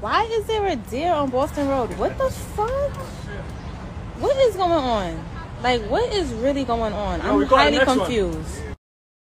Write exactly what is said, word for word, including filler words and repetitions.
Why is there a deer on Boston Road? What the fuck? What is going on? Like, what is really going on? No, I'm highly confused. One.